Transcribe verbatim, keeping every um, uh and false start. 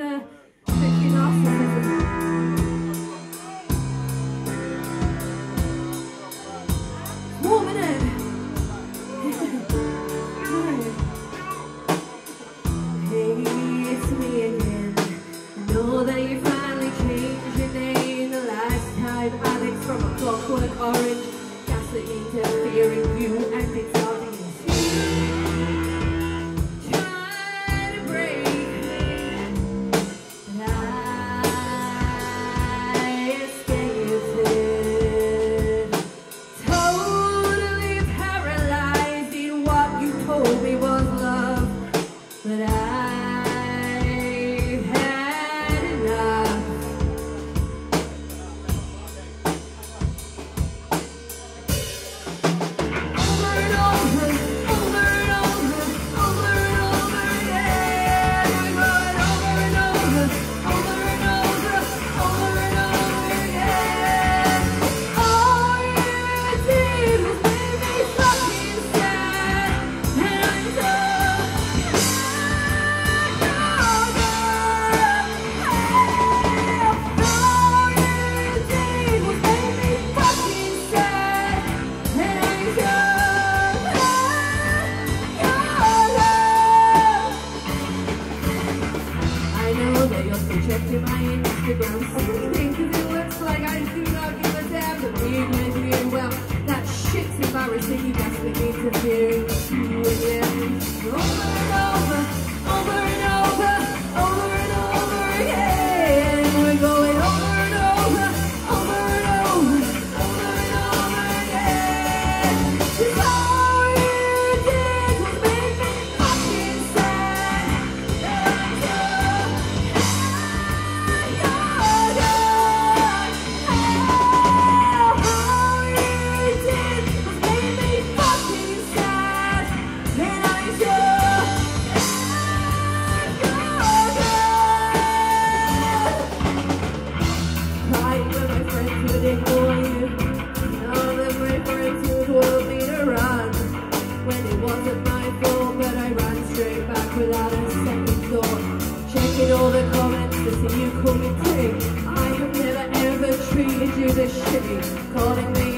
uh, tricky narcissism. Warming in. Hey, it's me again. I know that you finally changed your name. The lifetime Alex from a Clockwork Orange. Gaslit interfering you and it's obvious. Checking my Instagram thing cause it looks like I do not give a damn. But being with you, well, that shit's embarrassing. You guys make me interfering with you again. Over and over, over and over, over and over again. We're going over and over, over and over, over and over again. Cause all you did was make me fucking sad. Without a second thought, checking all the comments to see you commenting. I have never ever treated you this shitty, calling me